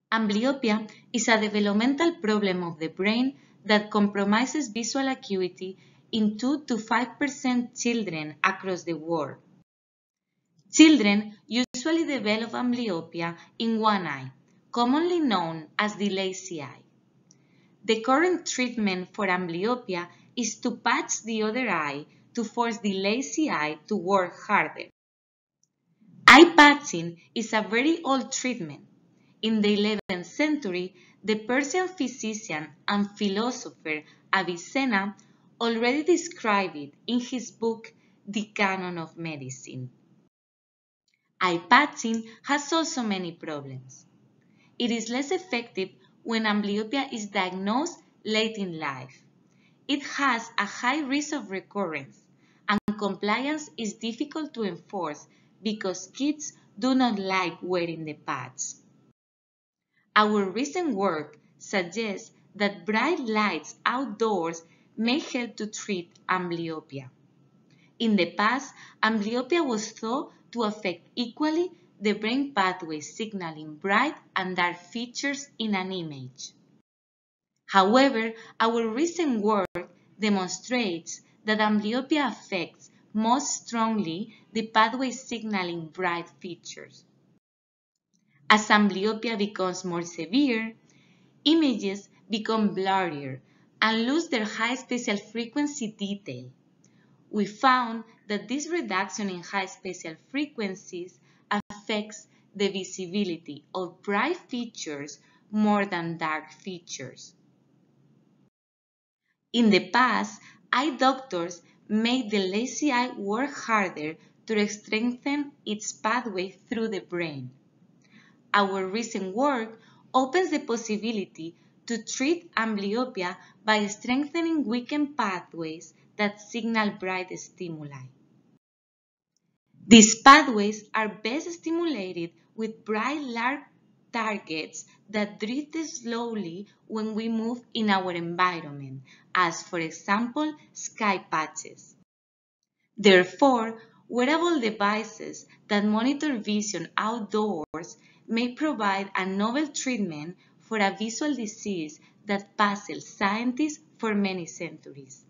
Amblyopia is a developmental problem of the brain that compromises visual acuity in 2 to 5% children across the world. Children usually develop amblyopia in one eye, commonly known as the lazy eye. The current treatment for amblyopia is to patch the other eye to force the lazy eye to work harder. Eye patching is a very old treatment. In the 11th century, the Persian physician and philosopher Avicenna already described it in his book The Canon of Medicine. Eye patching has also many problems. It is less effective when amblyopia is diagnosed late in life. It has a high risk of recurrence, and compliance is difficult to enforce because kids do not like wearing the patch. Our recent work suggests that bright lights outdoors may help to treat amblyopia. In the past, amblyopia was thought to affect equally the brain pathways signaling bright and dark features in an image. However, our recent work demonstrates that amblyopia affects most strongly the pathway signaling bright features. As amblyopia becomes more severe, images become blurrier and lose their high spatial frequency detail. We found that this reduction in high spatial frequencies affects the visibility of bright features more than dark features. In the past, eye doctors made the lazy eye work harder to strengthen its pathway through the brain. Our recent work opens the possibility to treat amblyopia by strengthening weakened pathways that signal bright stimuli. These pathways are best stimulated with bright light targets that drift slowly when we move in our environment, as for example, sky patches. Therefore, wearable devices that monitor vision outdoors may provide a novel treatment for a visual disease that puzzled scientists for many centuries.